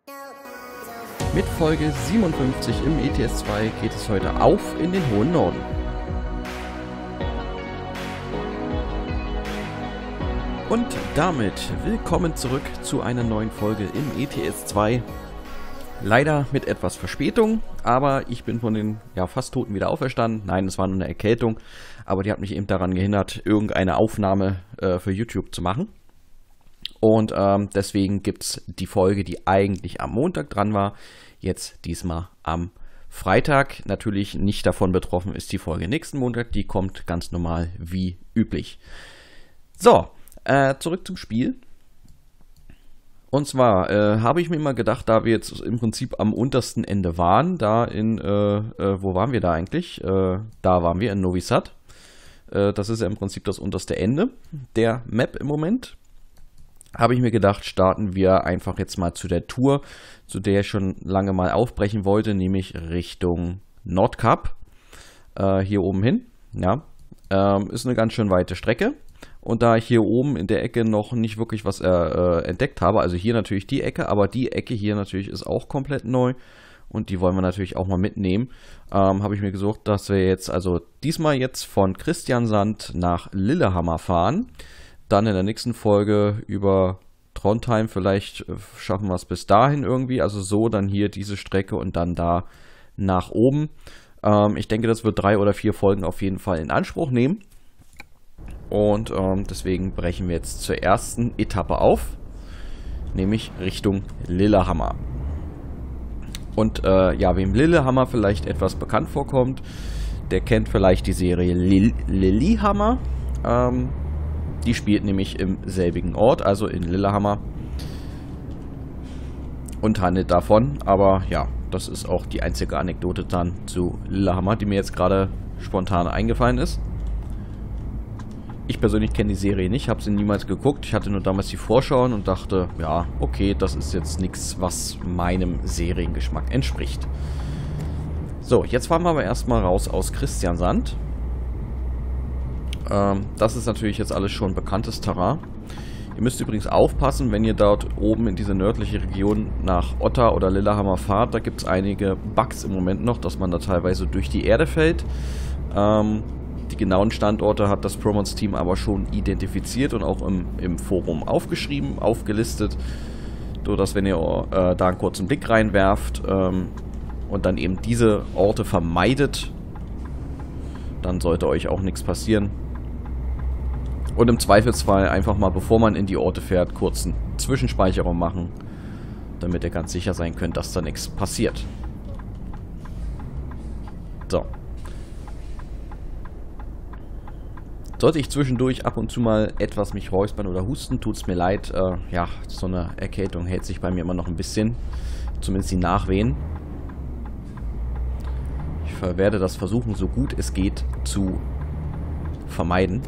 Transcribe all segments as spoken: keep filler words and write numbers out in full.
Mit Folge siebenundfünfzig im E T S zwei geht es heute auf in den hohen Norden. Und damit willkommen zurück zu einer neuen Folge im E T S zwei. Leider mit etwas Verspätung, aber ich bin von den ja, fast Toten wieder auferstanden. Nein, es war nur eine Erkältung, aber die hat mich eben daran gehindert, irgendeine Aufnahme äh, für YouTube zu machen. Und ähm, deswegen gibt es die Folge, die eigentlich am Montag dran war, jetzt diesmal am Freitag. Natürlich nicht davon betroffen ist die Folge nächsten Montag, die kommt ganz normal wie üblich. So, äh, zurück zum Spiel. Und zwar äh, habe ich mir mal gedacht, da wir jetzt im Prinzip am untersten Ende waren, da in, äh, äh, wo waren wir da eigentlich? Äh, da waren wir in Novi Sad. Äh, das ist ja im Prinzip das unterste Ende der Map im Moment. Habe ich mir gedacht, starten wir einfach jetzt mal zu der Tour, zu der ich schon lange mal aufbrechen wollte, nämlich Richtung Nordkap. Äh, hier oben hin. Ja, ähm, ist eine ganz schön weite Strecke. Und da ich hier oben in der Ecke noch nicht wirklich was äh, äh, entdeckt habe, also hier natürlich die Ecke, aber die Ecke hier natürlich ist auch komplett neu. Und die wollen wir natürlich auch mal mitnehmen. Ähm, habe ich mir gesucht, dass wir jetzt also diesmal jetzt von Kristiansand nach Lillehammer fahren. Dann in der nächsten Folge über Trondheim, vielleicht schaffen wir es bis dahin irgendwie, also so dann hier diese Strecke und dann da nach oben. Ähm, ich denke, das wird drei oder vier Folgen auf jeden Fall in Anspruch nehmen. Und ähm, deswegen brechen wir jetzt zur ersten Etappe auf, nämlich Richtung Lillehammer. Und äh, ja, wem Lillehammer vielleicht etwas bekannt vorkommt, der kennt vielleicht die Serie Lil Lilyhammer. Ähm, Die spielt nämlich im selbigen Ort, also in Lillehammer. Und handelt davon. Aber ja, das ist auch die einzige Anekdote dann zu Lillehammer, die mir jetzt gerade spontan eingefallen ist. Ich persönlich kenne die Serie nicht, habe sie niemals geguckt. Ich hatte nur damals die Vorschauen und dachte, ja, okay, das ist jetzt nichts, was meinem Seriengeschmack entspricht. So, jetzt fahren wir aber erstmal raus aus Kristiansand. Das ist natürlich jetzt alles schon bekanntes Terrain. Ihr müsst übrigens aufpassen, wenn ihr dort oben in diese nördliche Region nach Otta oder Lillehammer fahrt. Da gibt es einige Bugs im Moment noch, dass man da teilweise durch die Erde fällt. Ähm, die genauen Standorte hat das Promons-Team aber schon identifiziert und auch im, im Forum aufgeschrieben, aufgelistet. So dass, wenn ihr äh, da einen kurzen Blick reinwerft ähm, und dann eben diese Orte vermeidet, dann sollte euch auch nichts passieren. Und im Zweifelsfall einfach mal, bevor man in die Orte fährt, kurz eine Zwischenspeicherung machen, damit ihr ganz sicher sein könnt, dass da nichts passiert. So. Sollte ich zwischendurch ab und zu mal etwas mich räuspern oder husten, tut es mir leid. Äh, ja, so eine Erkältung hält sich bei mir immer noch ein bisschen. Zumindest die Nachwehen. Ich werde das versuchen, so gut es geht, zu vermeiden.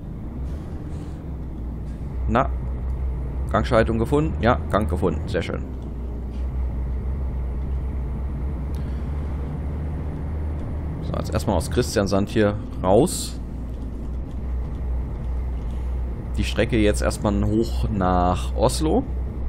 Na, Gangschaltung gefunden? Ja, Gang gefunden. Sehr schön. So, jetzt erstmal aus Kristiansand hier raus. Die Strecke jetzt erstmal hoch nach Oslo.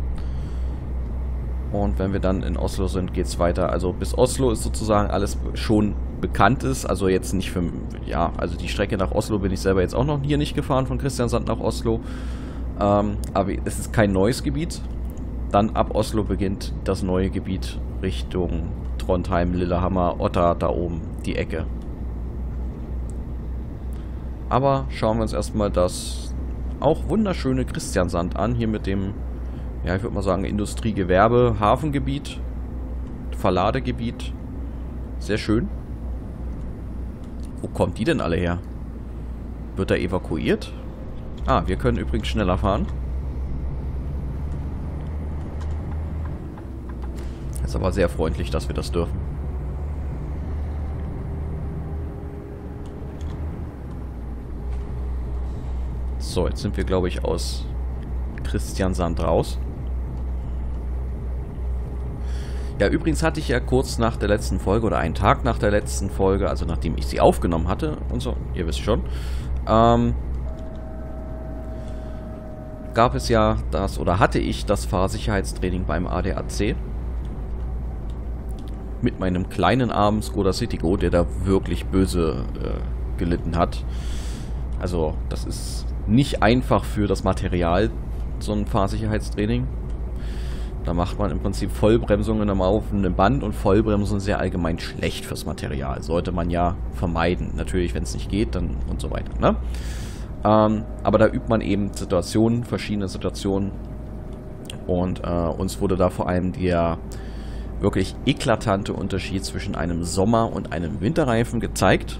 Und wenn wir dann in Oslo sind, geht es weiter. Also bis Oslo ist sozusagen alles schon Bekanntes. Also jetzt nicht für... Ja, also die Strecke nach Oslo bin ich selber jetzt auch noch hier nicht gefahren, von Kristiansand nach Oslo. Ähm, aber es ist kein neues Gebiet. Dann ab Oslo beginnt das neue Gebiet Richtung Trondheim, Lillehammer, Otta, da oben die Ecke. Aber schauen wir uns erstmal das auch wunderschöne Kristiansand an. Hier mit dem, ja, ich würde mal sagen, Industriegewerbe, Hafengebiet, Verladegebiet. Sehr schön. Wo kommt die denn alle her? Wird er evakuiert? Ah, wir können übrigens schneller fahren. Ist aber sehr freundlich, dass wir das dürfen. So, jetzt sind wir, glaube ich, aus Kristiansand raus. Ja, übrigens hatte ich ja kurz nach der letzten Folge oder einen Tag nach der letzten Folge, also nachdem ich sie aufgenommen hatte und so, ihr wisst schon, ähm, gab es ja das, oder hatte ich das Fahrsicherheitstraining beim A D A C. mit meinem kleinen Arm Skoda Citigo, der da wirklich böse äh, gelitten hat. Also das ist nicht einfach für das Material, so ein Fahrsicherheitstraining. Da macht man im Prinzip Vollbremsungen am laufenden Band und Vollbremsungen sind sehr allgemein schlecht fürs Material. Sollte man ja vermeiden. Natürlich, wenn es nicht geht, dann und so weiter. Ne? Ähm, aber da übt man eben Situationen, verschiedene Situationen. Und äh, uns wurde da vor allem der wirklich eklatante Unterschied zwischen einem Sommer- und einem Winterreifen gezeigt.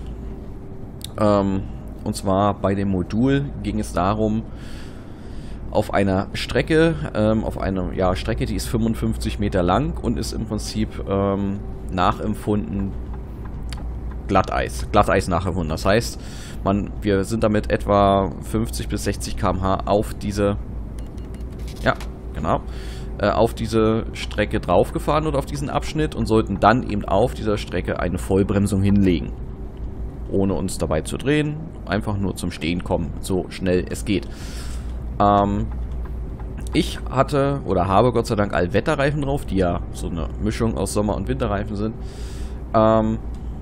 Ähm, und zwar bei dem Modul ging es darum, auf einer Strecke, ähm, auf einer ja, Strecke, die ist fünfundfünfzig Meter lang und ist im Prinzip ähm, nachempfunden Glatteis. Glatteis nachempfunden. Das heißt, man, wir sind damit etwa fünfzig bis sechzig Kilometer pro Stunde auf diese, ja, genau, äh, auf diese Strecke draufgefahren oder auf diesen Abschnitt und sollten dann eben auf dieser Strecke eine Vollbremsung hinlegen. Ohne uns dabei zu drehen, einfach nur zum Stehen kommen, so schnell es geht. Ähm, ich hatte oder habe Gott sei Dank Allwetterreifen drauf, die ja so eine Mischung aus Sommer- und Winterreifen sind. Ähm,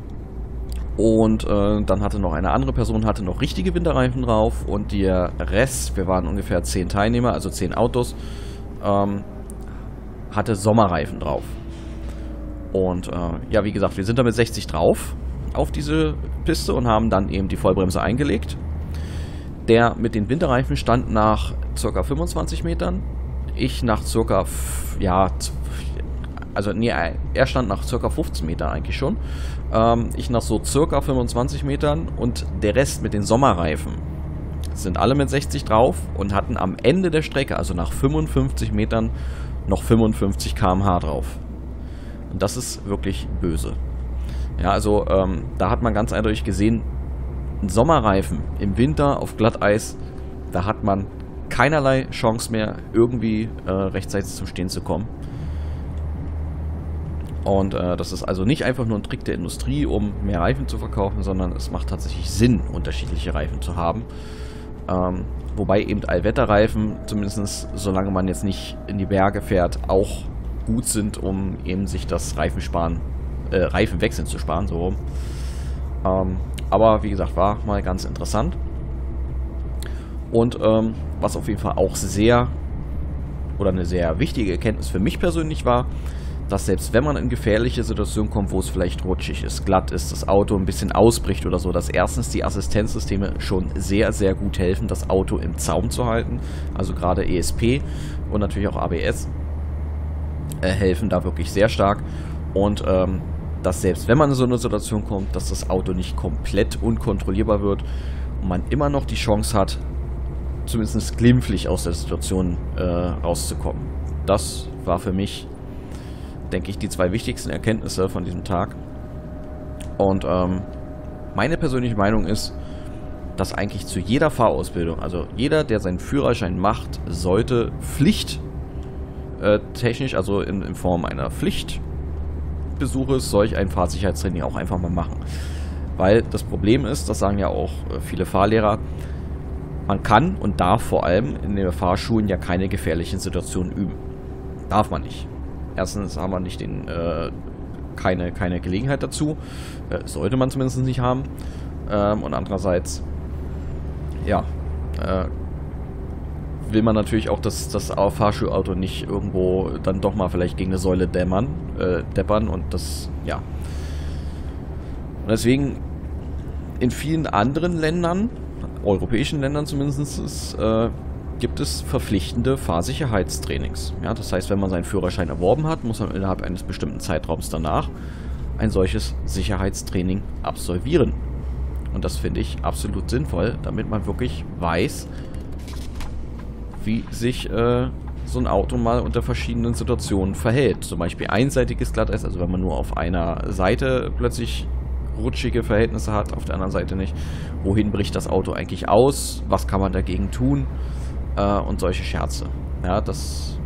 und äh, dann hatte noch eine andere Person hatte noch richtige Winterreifen drauf und der Rest, wir waren ungefähr zehn Teilnehmer, also zehn Autos, ähm, hatte Sommerreifen drauf. Und äh, ja, wie gesagt, wir sind da mit sechzig drauf auf diese Piste und haben dann eben die Vollbremse eingelegt. Der mit den Winterreifen stand nach ca. fünfundzwanzig Metern. Ich nach ca. ja, also nee, er stand nach ca. fünfzehn Metern eigentlich schon. Ähm, ich nach so ca. fünfundzwanzig Metern und der Rest mit den Sommerreifen sind alle mit sechzig drauf und hatten am Ende der Strecke, also nach fünfundfünfzig Metern, noch fünfundfünfzig Kilometer pro Stunde drauf. Und das ist wirklich böse. Ja, also ähm, da hat man ganz eindeutig gesehen, ein Sommerreifen im Winter auf Glatteis, da hat man keinerlei Chance mehr, irgendwie äh, rechtzeitig zum Stehen zu kommen. Und äh, das ist also nicht einfach nur ein Trick der Industrie, um mehr Reifen zu verkaufen, sondern es macht tatsächlich Sinn, unterschiedliche Reifen zu haben. Ähm, wobei eben Allwetterreifen, zumindest solange man jetzt nicht in die Berge fährt, auch gut sind, um eben sich das Reifensparen, äh, Reifenwechseln zu sparen, so rum. Ähm, aber wie gesagt, war mal ganz interessant. Und ähm, was auf jeden Fall auch sehr oder eine sehr wichtige Erkenntnis für mich persönlich war, dass selbst wenn man in gefährliche Situationen kommt, wo es vielleicht rutschig ist, glatt ist, das Auto ein bisschen ausbricht oder so, dass erstens die Assistenzsysteme schon sehr, sehr gut helfen, das Auto im Zaum zu halten. Also gerade E S P und natürlich auch A B S äh, helfen da wirklich sehr stark. Und ähm, dass selbst wenn man in so eine Situation kommt, dass das Auto nicht komplett unkontrollierbar wird und man immer noch die Chance hat, zumindest glimpflich aus der Situation äh, rauszukommen. Das war für mich, denke ich, die zwei wichtigsten Erkenntnisse von diesem Tag. Und ähm, meine persönliche Meinung ist, dass eigentlich zu jeder Fahrausbildung, also jeder, der seinen Führerschein macht, sollte Pflicht äh, technisch, also in, in Form einer Pflicht Besuches solch ein Fahrsicherheitstraining auch einfach mal machen. Weil das Problem ist, das sagen ja auch viele Fahrlehrer, man kann und darf vor allem in den Fahrschulen ja keine gefährlichen Situationen üben. Darf man nicht. Erstens haben wir nicht den, äh, keine, keine Gelegenheit dazu. Äh, sollte man zumindest nicht haben. Ähm, und andererseits, ja, äh, will man natürlich auch das, das Fahrschulauto nicht irgendwo dann doch mal vielleicht gegen eine Säule dämmern, äh, deppern und das, ja. Und deswegen in vielen anderen Ländern, europäischen Ländern zumindest, ist, äh, gibt es verpflichtende Fahrsicherheitstrainings. Ja, das heißt, wenn man seinen Führerschein erworben hat, muss man innerhalb eines bestimmten Zeitraums danach ein solches Sicherheitstraining absolvieren. Und das finde ich absolut sinnvoll, damit man wirklich weiß, wie sich äh, so ein Auto mal unter verschiedenen Situationen verhält. Zum Beispiel einseitiges Glatteis, also wenn man nur auf einer Seite plötzlich rutschige Verhältnisse hat, auf der anderen Seite nicht. Wohin bricht das Auto eigentlich aus? Was kann man dagegen tun? Äh, und solche Scherze. Ja, das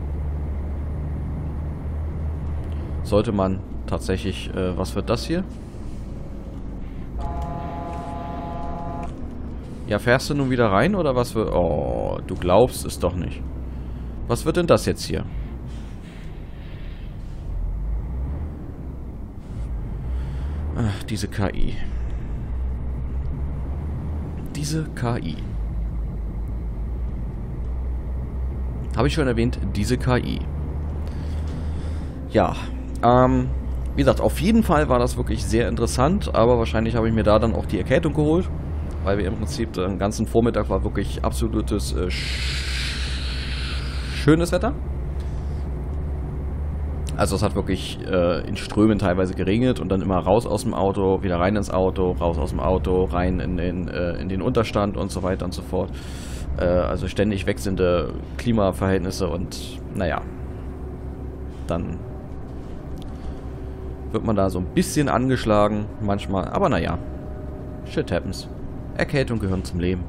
sollte man tatsächlich... Äh, was wird das hier? Ja, fährst du nun wieder rein oder was wird... Oh, du glaubst es doch nicht. Was wird denn das jetzt hier? diese K I. Diese K I. Habe ich schon erwähnt, diese K I. Ja, ähm, wie gesagt, auf jeden Fall war das wirklich sehr interessant, aber wahrscheinlich habe ich mir da dann auch die Erkältung geholt, weil wir im Prinzip den ganzen Vormittag war wirklich absolutes äh, schönes Wetter. Also es hat wirklich äh, in Strömen teilweise geregnet und dann immer raus aus dem Auto, wieder rein ins Auto, raus aus dem Auto, rein in den, äh, in den Unterstand und so weiter und so fort. Äh, also ständig wechselnde Klimaverhältnisse und naja, dann wird man da so ein bisschen angeschlagen manchmal, aber naja, shit happens. Erkältung gehören zum Leben.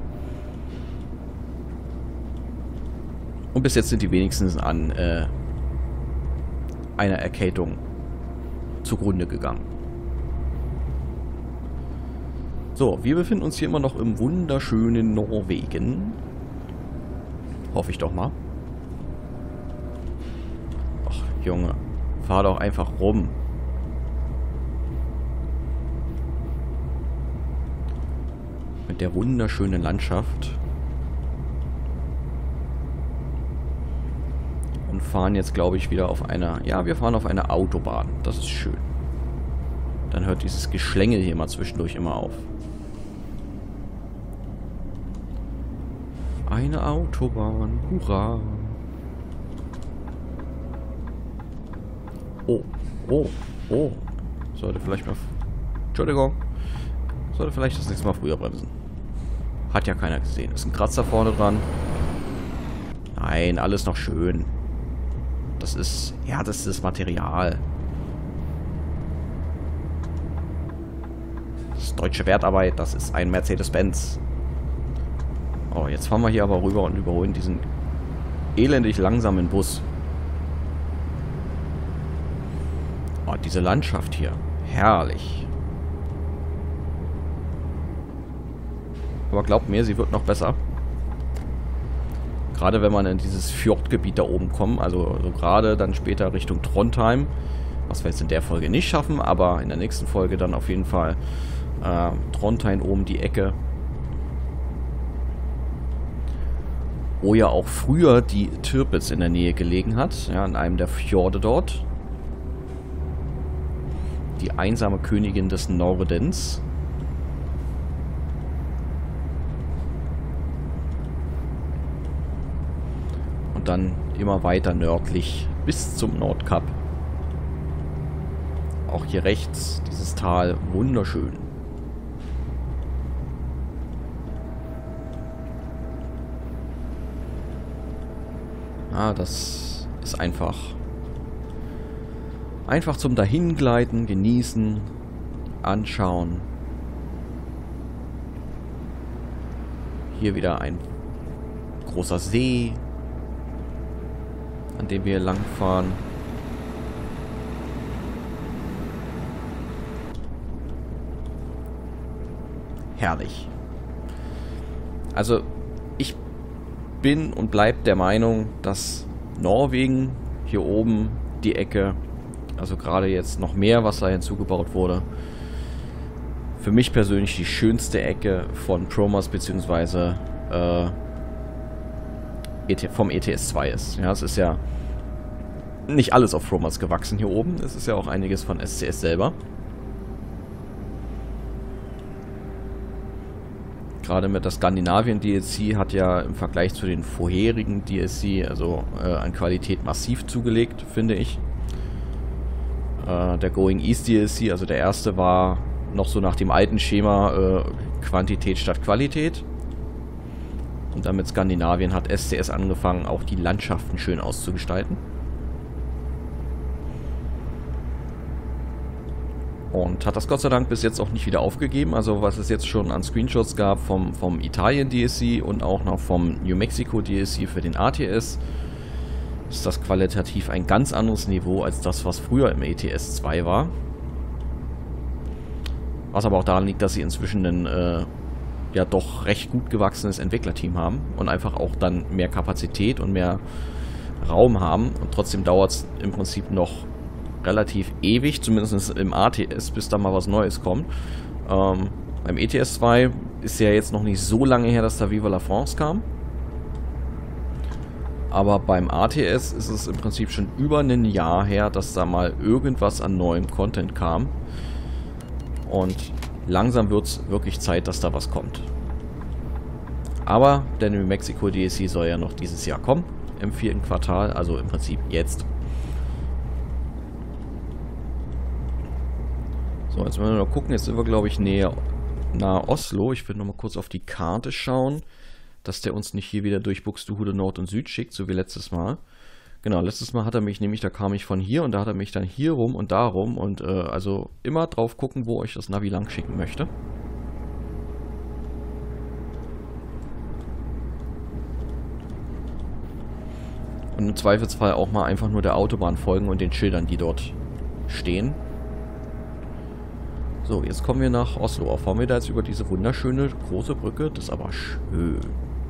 Und bis jetzt sind die wenigsten an äh, einer Erkältung zugrunde gegangen. So, wir befinden uns hier immer noch im wunderschönen Norwegen. Hoffe ich doch mal. Ach, Junge, fahr doch einfach rum. Mit der wunderschönen Landschaft. Und fahren jetzt, glaube ich, wieder auf einer... Ja, wir fahren auf einer Autobahn. Das ist schön. Dann hört dieses Geschlängel hier mal zwischendurch immer auf. Eine Autobahn. Hurra. Oh. Oh. Oh. Sollte vielleicht mal... Entschuldigung. Sollte vielleicht das nächste Mal früher bremsen. Hat ja keiner gesehen. Ist ein Kratzer vorne dran. Nein, alles noch schön. Das ist... Ja, das ist das Material. Das ist deutsche Wertarbeit. Das ist ein Mercedes-Benz. Oh, jetzt fahren wir hier aber rüber und überholen diesen elendig langsamen Bus. Oh, diese Landschaft hier. Herrlich. Aber glaubt mir, sie wird noch besser. Gerade wenn man in dieses Fjordgebiet da oben kommt, also, also gerade dann später Richtung Trondheim, was wir jetzt in der Folge nicht schaffen, aber in der nächsten Folge dann auf jeden Fall äh, Trondheim oben die Ecke, wo ja auch früher die Tirpitz in der Nähe gelegen hat, ja, in einem der Fjorde dort. Die einsame Königin des Nordens. Und dann immer weiter nördlich bis zum Nordkap. Auch hier rechts dieses Tal, wunderschön. Ah, das ist einfach einfach zum Dahingleiten, genießen, anschauen. Hier wieder ein großer See, an dem wir langfahren. Herrlich. Also, ich bin und bleib der Meinung, dass Norwegen hier oben die Ecke, also gerade jetzt noch mehr, was da hinzugebaut wurde, für mich persönlich die schönste Ecke von Promos bzw. Äh, vom E T S zwei ist. Ja, es ist ja nicht alles auf Promos gewachsen hier oben. Es ist ja auch einiges von S C S selber. Gerade mit der Skandinavien-D L C hat ja im Vergleich zu den vorherigen D L C also äh, an Qualität massiv zugelegt, finde ich. Äh, der Going East D L C, also der erste, war noch so nach dem alten Schema äh, Quantität statt Qualität. Und dann mit Skandinavien hat S C S angefangen, auch die Landschaften schön auszugestalten. Und hat das Gott sei Dank bis jetzt auch nicht wieder aufgegeben. Also was es jetzt schon an Screenshots gab vom, vom Italien-D L C und auch noch vom New Mexico-D L C für den A T S, ist das qualitativ ein ganz anderes Niveau als das, was früher im E T S zwei war. Was aber auch daran liegt, dass sie inzwischen ein äh, ja doch recht gut gewachsenes Entwicklerteam haben und einfach auch dann mehr Kapazität und mehr Raum haben. Und trotzdem dauert es im Prinzip noch relativ ewig, zumindest im A T S, bis da mal was Neues kommt. Ähm, beim E T S zwei ist ja jetzt noch nicht so lange her, dass da Viva la France kam. Aber beim A T S ist es im Prinzip schon über ein Jahr her, dass da mal irgendwas an neuem Content kam. Und langsam wird es wirklich Zeit, dass da was kommt. Aber der New Mexico D L C soll ja noch dieses Jahr kommen, im vierten Quartal, also im Prinzip jetzt. So, jetzt wollen wir noch gucken, jetzt sind wir glaube ich näher nahe Oslo. Ich will noch mal kurz auf die Karte schauen, dass der uns nicht hier wieder durch Buxtehude Nord und Süd schickt, so wie letztes Mal. Genau, letztes Mal hat er mich nämlich, da kam ich von hier und da hat er mich dann hier rum und da rum. Und äh, also immer drauf gucken, wo euch das Navi lang schicken möchte. Und im Zweifelsfall auch mal einfach nur der Autobahn folgen und den Schildern, die dort stehen. So, jetzt kommen wir nach Oslo. Auch fahren wir da jetzt über diese wunderschöne große Brücke. Das ist aber schön.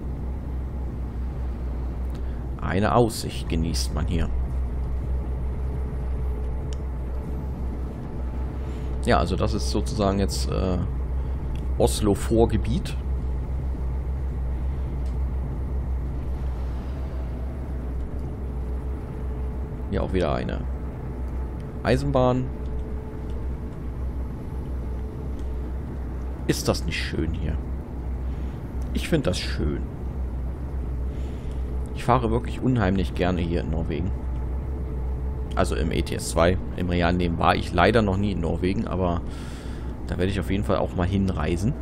Eine Aussicht genießt man hier. Ja, also das ist sozusagen jetzt äh, Oslo-Vorgebiet. Hier auch wieder eine Eisenbahn. Ist das nicht schön hier? Ich finde das schön. Ich fahre wirklich unheimlich gerne hier in Norwegen. Also im E T S zwei. Im realen Leben war ich leider noch nie in Norwegen, aber da werde ich auf jeden Fall auch mal hinreisen.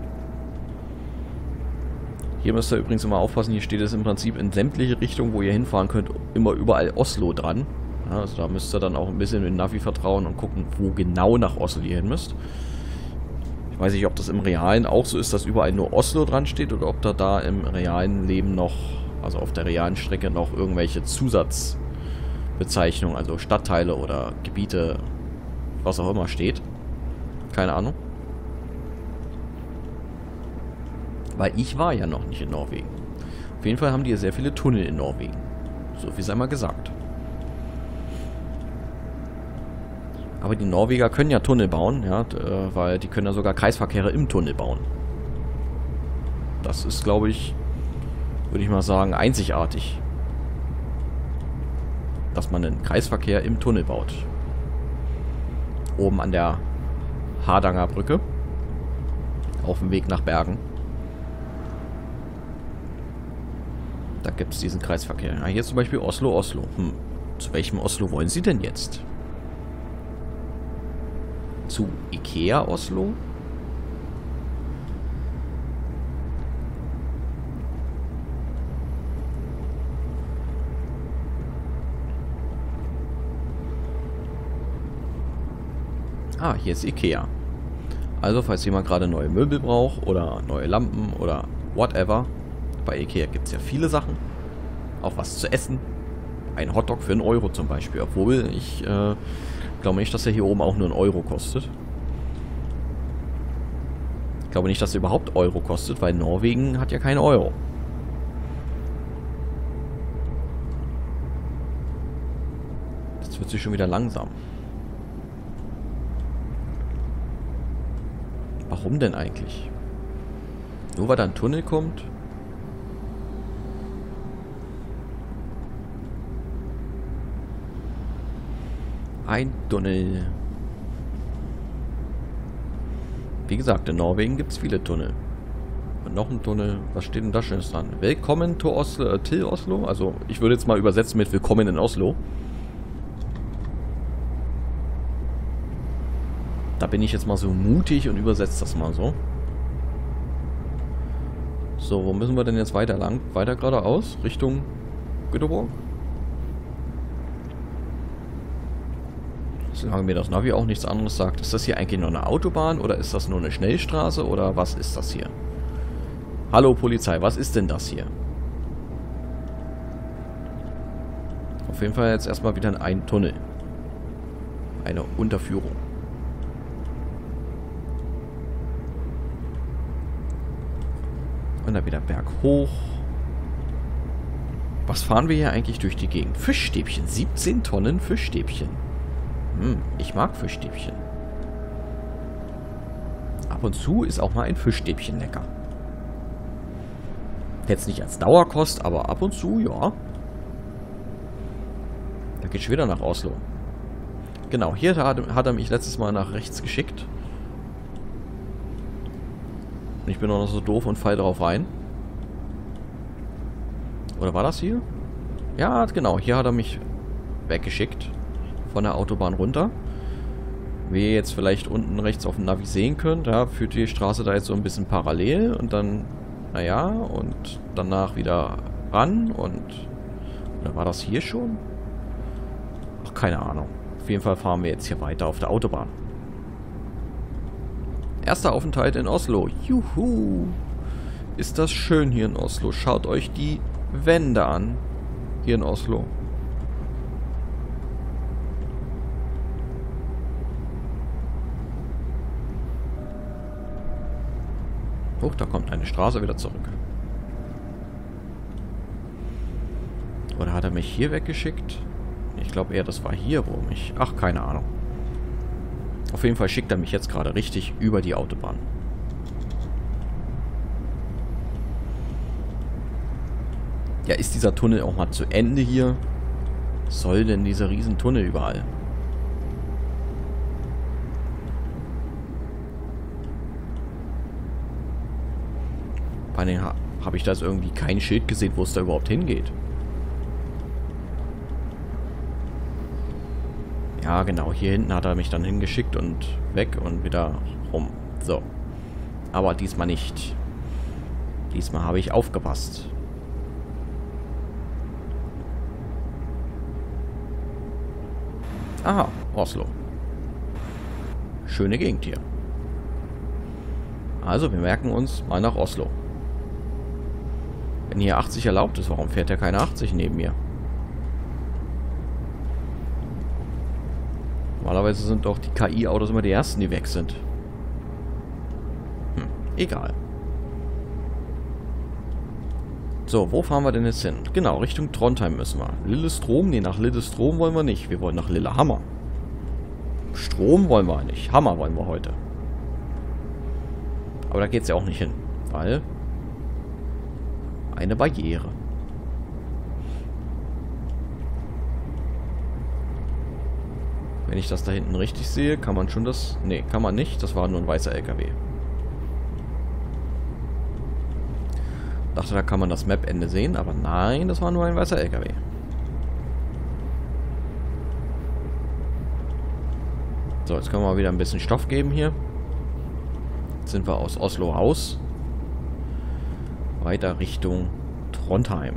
Hier müsst ihr übrigens immer aufpassen, hier steht es im Prinzip in sämtliche Richtungen, wo ihr hinfahren könnt, immer überall Oslo dran. Ja, also da müsst ihr dann auch ein bisschen in Navi vertrauen und gucken, wo genau nach Oslo ihr hin müsst. Ich weiß nicht, ob das im Realen auch so ist, dass überall nur Oslo dran steht oder ob da da im realen Leben noch, also auf der realen Strecke noch irgendwelche Zusatzbezeichnungen, also Stadtteile oder Gebiete, was auch immer steht. Keine Ahnung. Weil ich war ja noch nicht in Norwegen. Auf jeden Fall haben die ja sehr viele Tunnel in Norwegen. So viel sei mal gesagt. Aber die Norweger können ja Tunnel bauen, ja, weil die können ja sogar Kreisverkehre im Tunnel bauen. Das ist, glaube ich, würde ich mal sagen, einzigartig. Dass man einen Kreisverkehr im Tunnel baut. Oben an der Hardanger Brücke. Auf dem Weg nach Bergen. Da gibt es diesen Kreisverkehr. Ja, hier zum Beispiel Oslo, Oslo. Hm. Zu welchem Oslo wollen Sie denn jetzt? Zu Ikea Oslo? Ah, hier ist Ikea. Also, falls jemand gerade neue Möbel braucht oder neue Lampen oder whatever. Bei Ikea gibt es ja viele Sachen. Auch was zu essen. Ein Hotdog für einen Euro zum Beispiel. Obwohl ich äh, glaube nicht, dass er hier oben auch nur einen Euro kostet. Ich glaube nicht, dass er überhaupt Euro kostet, weil Norwegen hat ja keinen Euro. Jetzt wird sie schon wieder langsam. Warum denn eigentlich? Nur weil da ein Tunnel kommt? Ein Tunnel. Wie gesagt, in Norwegen gibt es viele Tunnel. Und noch ein Tunnel. Was steht denn da Schönes dran? Willkommen to Oslo, äh, till Oslo. Also ich würde jetzt mal übersetzen mit Willkommen in Oslo. Da bin ich jetzt mal so mutig und übersetze das mal so. So, wo müssen wir denn jetzt weiter lang? Weiter geradeaus? Richtung Göteborg? Solange mir das Navi auch nichts anderes sagt. Ist das hier eigentlich nur eine Autobahn oder ist das nur eine Schnellstraße oder was ist das hier? Hallo Polizei, was ist denn das hier? Auf jeden Fall jetzt erstmal wieder ein Tunnel. Eine Unterführung. Und dann wieder Berg hoch. Was fahren wir hier eigentlich durch die Gegend? Fischstäbchen. siebzehn Tonnen Fischstäbchen. Hm, ich mag Fischstäbchen. Ab und zu ist auch mal ein Fischstäbchen lecker. Jetzt nicht als Dauerkost, aber ab und zu, ja. Da geht's schon wieder nach Oslo. Genau, hier hat, hat er mich letztes Mal nach rechts geschickt. Ich bin auch noch so doof und fall drauf rein. Oder war das hier? Ja, genau. Hier hat er mich weggeschickt. Von der Autobahn runter. Wie ihr jetzt vielleicht unten rechts auf dem Navi sehen könnt, ja, führt die Straße da jetzt so ein bisschen parallel. Und dann, naja, und danach wieder ran. Und, oder war das hier schon? Ach, keine Ahnung. Auf jeden Fall fahren wir jetzt hier weiter auf der Autobahn. Erster Aufenthalt in Oslo. Juhu. Ist das schön hier in Oslo. Schaut euch die Wände an. Hier in Oslo. Hoch, da kommt eine Straße wieder zurück. Oder hat er mich hier weggeschickt? Ich glaube eher, das war hier, wo mich... Ach, keine Ahnung. Auf jeden Fall schickt er mich jetzt gerade richtig über die Autobahn. Ja, ist dieser Tunnel auch mal zu Ende hier? Was soll denn dieser riesen Tunnel überall? Bei den ha habe ich da jetzt irgendwie kein Schild gesehen, wo es da überhaupt hingeht. Ja, genau. Hier hinten hat er mich dann hingeschickt und weg und wieder rum. So. Aber diesmal nicht. Diesmal habe ich aufgepasst. Aha, Oslo. Schöne Gegend hier. Also, wir merken uns mal nach Oslo. Wenn hier achtzig erlaubt ist, warum fährt ja keine achtzig neben mir? Normalerweise sind doch die K I-Autos immer die ersten, die weg sind. Hm, egal. So, wo fahren wir denn jetzt hin? Genau, Richtung Trondheim müssen wir. Lillestrom? Nee, nach Lillestrom wollen wir nicht. Wir wollen nach Lillehammer. Strom wollen wir nicht. Hammer wollen wir heute. Aber da geht es ja auch nicht hin. Weil... eine Barriere. Wenn ich das da hinten richtig sehe, kann man schon das... Nee, kann man nicht. Das war nur ein weißer L K W. Dachte, da kann man das Map-Ende sehen, aber nein, das war nur ein weißer L K W. So, jetzt können wir mal wieder ein bisschen Stoff geben hier. Jetzt sind wir aus Oslo raus. Weiter Richtung Trondheim.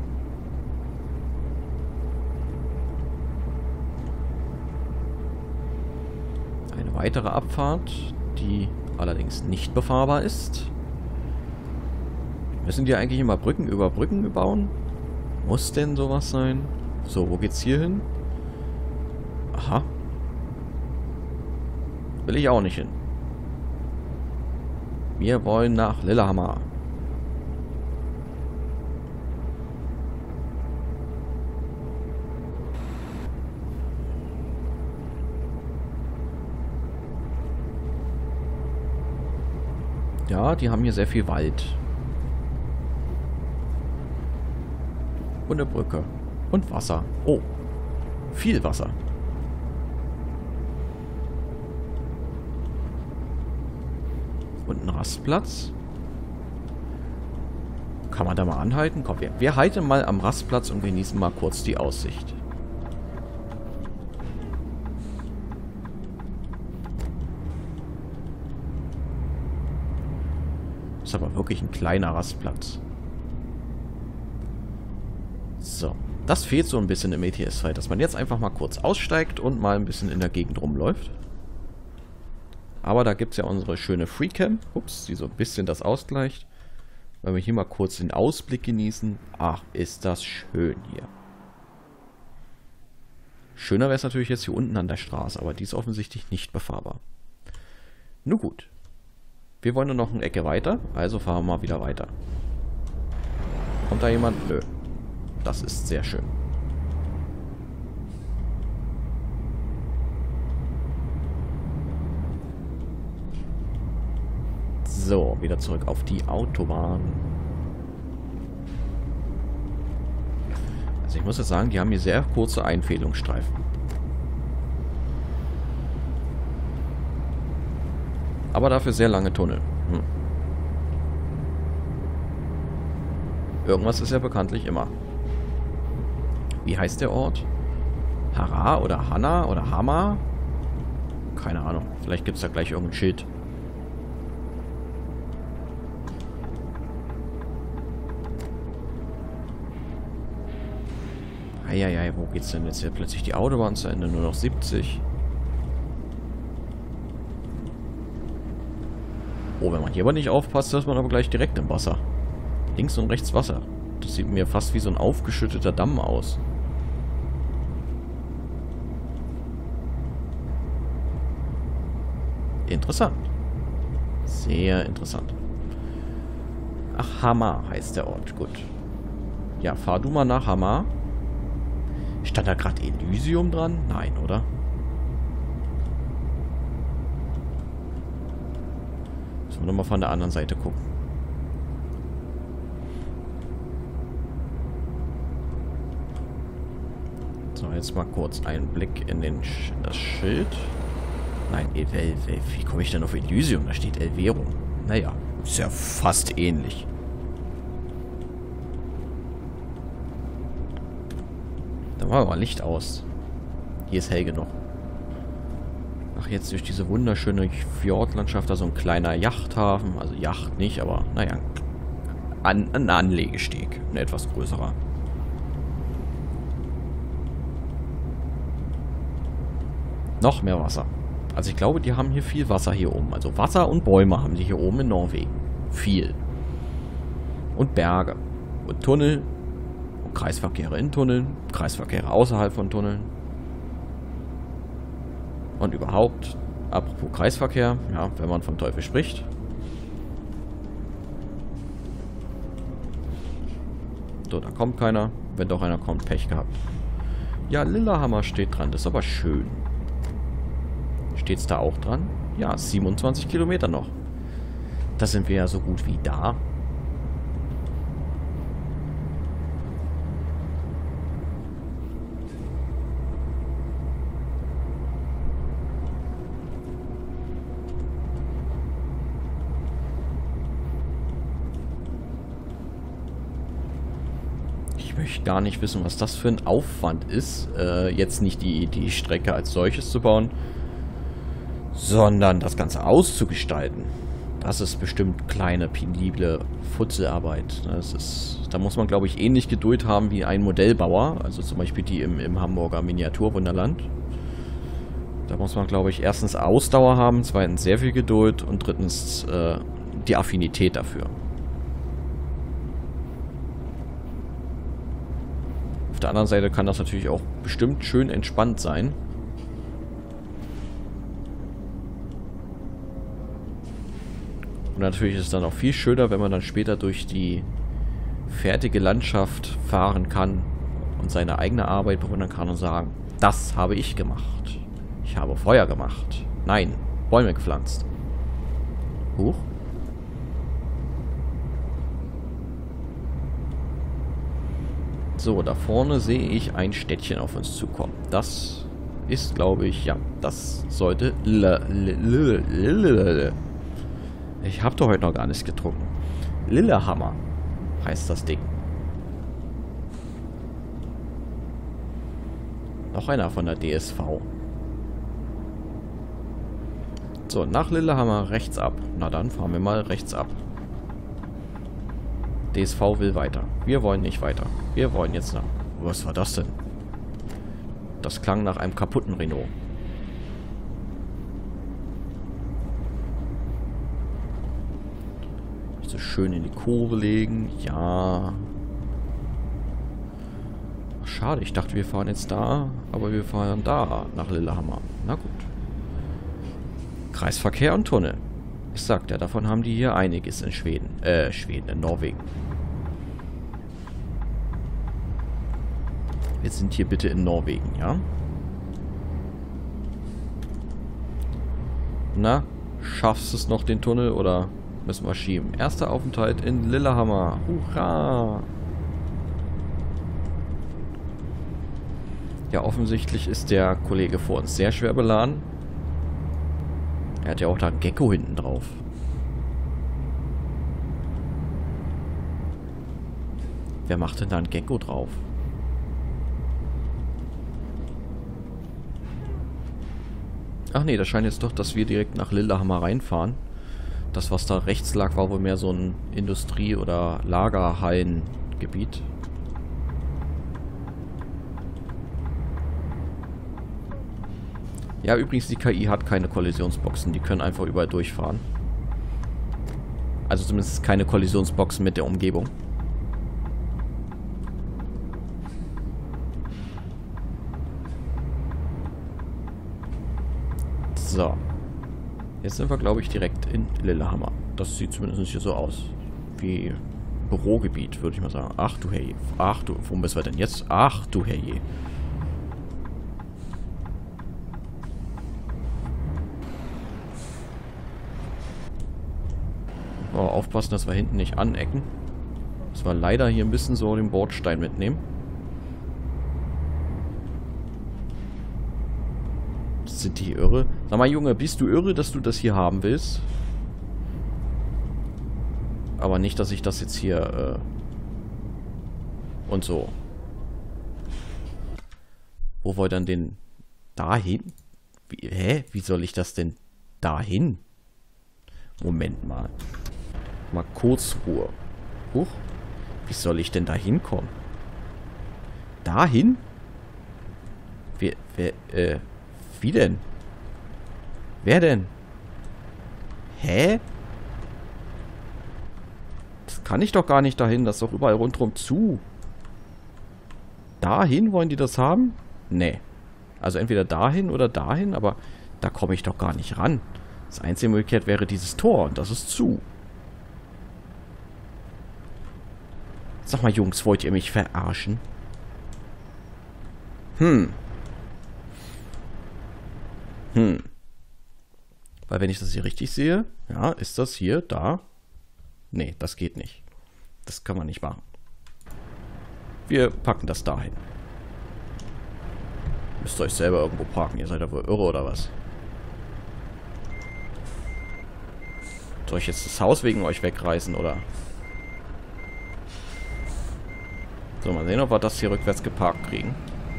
Eine weitere Abfahrt, die allerdings nicht befahrbar ist. Müssen die eigentlich immer Brücken über Brücken bauen? Muss denn sowas sein? So, wo geht's hier hin? Aha. Will ich auch nicht hin. Wir wollen nach Lillehammer. Ja, die haben hier sehr viel Wald. Und eine Brücke. Und Wasser. Oh. Viel Wasser. Und ein Rastplatz. Kann man da mal anhalten? Komm, wir, wir halten mal am Rastplatz und genießen mal kurz die Aussicht. Ist aber wirklich ein kleiner Rastplatz. So. Das fehlt so ein bisschen im E T S zwei, dass man jetzt einfach mal kurz aussteigt und mal ein bisschen in der Gegend rumläuft. Aber da gibt es ja unsere schöne Freecam. Ups, die so ein bisschen das ausgleicht. Wenn wir hier mal kurz den Ausblick genießen. Ach, ist das schön hier. Schöner wäre es natürlich jetzt hier unten an der Straße, aber die ist offensichtlich nicht befahrbar. Nun gut. Wir wollen nur noch eine Ecke weiter, also fahren wir mal wieder weiter. Kommt da jemand? Nö. Das ist sehr schön. So, wieder zurück auf die Autobahn. Also ich muss jetzt sagen, die haben hier sehr kurze Einfädelungsstreifen. Aber dafür sehr lange Tunnel. Hm. Irgendwas ist ja bekanntlich immer. Wie heißt der Ort? Hara oder Hanna oder Hama? Keine Ahnung. Vielleicht gibt es da gleich irgendein Schild. Eieiei, wo geht's denn jetzt hier plötzlich die Autobahn zu Ende? Nur noch siebzig. Oh, wenn man hier aber nicht aufpasst, ist man aber gleich direkt im Wasser. Links und rechts Wasser. Das sieht mir fast wie so ein aufgeschütteter Damm aus. Interessant. Sehr interessant. Ach, Hamar heißt der Ort. Gut. Ja, fahr du mal nach Hamar. Stand da gerade Elysium dran? Nein, oder? Müssen wir nochmal von der anderen Seite gucken. So, jetzt mal kurz einen Blick in den Sch das Schild. Nein, El El El wie komme ich denn auf Elysium? Da steht Elverum. Naja, ist ja fast ähnlich. Da machen wir mal Licht aus. Hier ist hell genug. Ach, jetzt durch diese wunderschöne Fjordlandschaft, da so ein kleiner Yachthafen. Also Yacht nicht, aber naja. An, ein Anlegesteg. Ein etwas größerer. Noch mehr Wasser. Also ich glaube, die haben hier viel Wasser hier oben. Also Wasser und Bäume haben die hier oben in Norwegen. Viel. Und Berge. Und Tunnel. Und Kreisverkehre in Tunneln. Kreisverkehre außerhalb von Tunneln. Und überhaupt, apropos Kreisverkehr, ja, wenn man vom Teufel spricht. So, da kommt keiner. Wenn doch einer kommt, Pech gehabt. Ja, Lillehammer steht dran. Das ist aber schön. Steht es da auch dran? Ja, siebenundzwanzig Kilometer noch. Da sind wir ja so gut wie da. Ich möchte gar nicht wissen, was das für ein Aufwand ist, äh, jetzt nicht die, die Strecke als solches zu bauen, sondern das Ganze auszugestalten. Das ist bestimmt kleine, penible Futzelarbeit. Das ist, da muss man, glaube ich, ähnlich Geduld haben wie ein Modellbauer. Also zum Beispiel die im, im Hamburger Miniaturwunderland. Da muss man, glaube ich, erstens Ausdauer haben, zweitens sehr viel Geduld und drittens äh, die Affinität dafür. Auf der anderen Seite kann das natürlich auch bestimmt schön entspannt sein. Und natürlich ist es dann auch viel schöner, wenn man dann später durch die fertige Landschaft fahren kann und seine eigene Arbeit bewundern kann und sagen, das habe ich gemacht. Ich habe Feuer gemacht. Nein, Bäume gepflanzt. Huch. So, da vorne sehe ich ein Städtchen auf uns zukommen. Das ist, glaube ich, ja, das sollte... Ich habe doch heute noch gar nichts getrunken. Lillehammer heißt das Ding. Noch einer von der D S V. So, nach Lillehammer rechts ab. Na dann fahren wir mal rechts ab. D S V will weiter. Wir wollen nicht weiter. Wir wollen jetzt nach... Was war das denn? Das klang nach einem kaputten Renault. So schön in die Kurve legen. Ja. Schade, ich dachte, wir fahren jetzt da. Aber wir fahren da nach Lillehammer. Na gut. Kreisverkehr und Tunnel. Ich sag ja, davon haben die hier einiges in Schweden. Äh, Schweden, in Norwegen. Wir sind hier bitte in Norwegen, ja? Na, schaffst du es noch, den Tunnel, oder müssen wir schieben. Erster Aufenthalt in Lillehammer. Hurra! Ja, offensichtlich ist der Kollege vor uns sehr schwer beladen. Er hat ja auch da einen Gecko hinten drauf. Wer macht denn da einen Gecko drauf? Ach nee, das scheint jetzt doch, dass wir direkt nach Lillehammer reinfahren. Das, was da rechts lag, war wohl mehr so ein Industrie- oder Lagerhallengebiet. Ja, übrigens, die K I hat keine Kollisionsboxen. Die können einfach überall durchfahren. Also zumindest keine Kollisionsboxen mit der Umgebung. So. Jetzt sind wir, glaube ich, direkt in Lillehammer. Das sieht zumindest hier so aus. Wie Bürogebiet, würde ich mal sagen. Ach du Herrje. Ach du, wo müssen wir denn jetzt? Ach du Herrje. Oh, aufpassen, dass wir hinten nicht anecken. Dass wir leider hier ein bisschen so den Bordstein mitnehmen. Sind die irre? Sag mal, Junge, bist du irre, dass du das hier haben willst? Aber nicht, dass ich das jetzt hier äh und so. Wo wollt ihr denn den dahin? Wie, hä? Wie soll ich das denn dahin? Moment mal. Mal kurz Ruhe. Huch. Wie soll ich denn da hinkommen? Dahin? Wer, wer, äh, wie denn? Wer denn? Hä? Das kann ich doch gar nicht dahin. Das ist doch überall rundherum zu. Dahin wollen die das haben? Nee. Also entweder dahin oder dahin, aber da komme ich doch gar nicht ran. Das einzige Möglichkeit wäre dieses Tor und das ist zu. Sag mal, Jungs, wollt ihr mich verarschen? Hm. Hm. Weil wenn ich das hier richtig sehe, ja, ist das hier, da? Nee, das geht nicht. Das kann man nicht machen. Wir packen das dahin. Müsst ihr euch selber irgendwo parken. Ihr seid ja wohl irre oder was? Soll ich jetzt das Haus wegen euch wegreißen, oder? So, mal sehen, ob wir das hier rückwärts geparkt kriegen.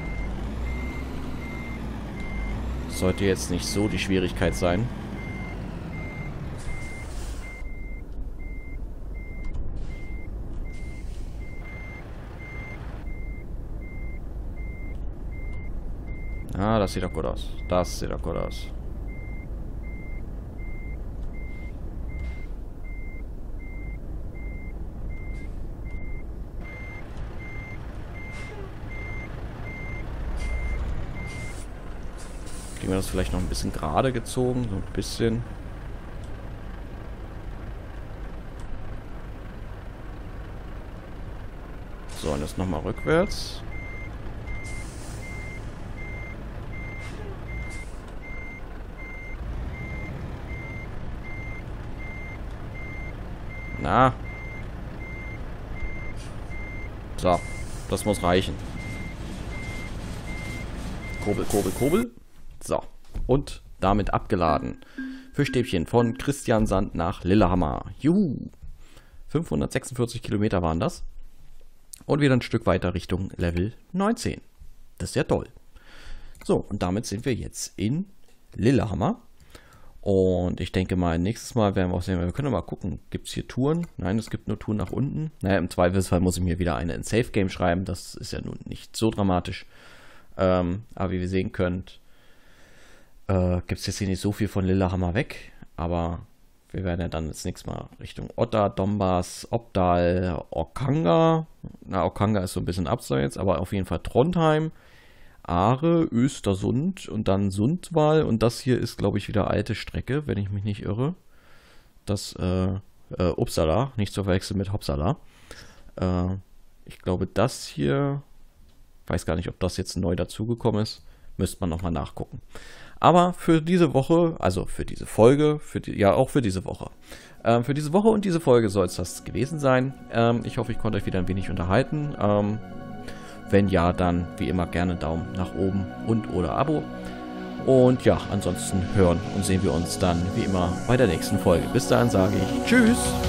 Sollte jetzt nicht so die Schwierigkeit sein. Ah, das sieht doch gut aus. Das sieht doch gut aus. Kriegen wir das vielleicht noch ein bisschen gerade gezogen? So ein bisschen. So, und jetzt nochmal rückwärts. Na. So, das muss reichen. Kurbel, Kurbel, Kurbel. So, und damit abgeladen. Fischstäbchen von Christiansand nach Lillehammer. Juhu. fünfhundertsechsundvierzig Kilometer waren das. Und wieder ein Stück weiter Richtung Level neunzehn. Das ist ja toll. So, und damit sind wir jetzt in Lillehammer. Und ich denke mal, nächstes Mal werden wir auch sehen, wir können mal gucken, gibt es hier Touren? Nein, es gibt nur Touren nach unten. Naja, im Zweifelsfall muss ich mir wieder eine in Safe Game schreiben. Das ist ja nun nicht so dramatisch. Ähm, aber wie ihr sehen könnt, äh, gibt es jetzt hier nicht so viel von Lillehammer weg. Aber wir werden ja dann das nächste Mal Richtung Otta, Dombas, Obdal, Orkanga. Na, Orkanga ist so ein bisschen abseits, aber auf jeden Fall Trondheim, Aare, Östersund und dann Sundwall. Und das hier ist, glaube ich, wieder alte Strecke, wenn ich mich nicht irre. Das, äh, äh, Uppsala, nicht zu verwechseln mit Hopsala. Äh, ich glaube, das hier, weiß gar nicht, ob das jetzt neu dazugekommen ist. Müsste man nochmal nachgucken. Aber für diese Woche, also für diese Folge, für die, ja auch für diese Woche. Ähm, für diese Woche und diese Folge soll es das gewesen sein. Ähm, ich hoffe, ich konnte euch wieder ein wenig unterhalten. Ähm, wenn ja, dann wie immer gerne Daumen nach oben und oder Abo. Und ja, ansonsten hören und sehen wir uns dann wie immer bei der nächsten Folge. Bis dahin sage ich Tschüss!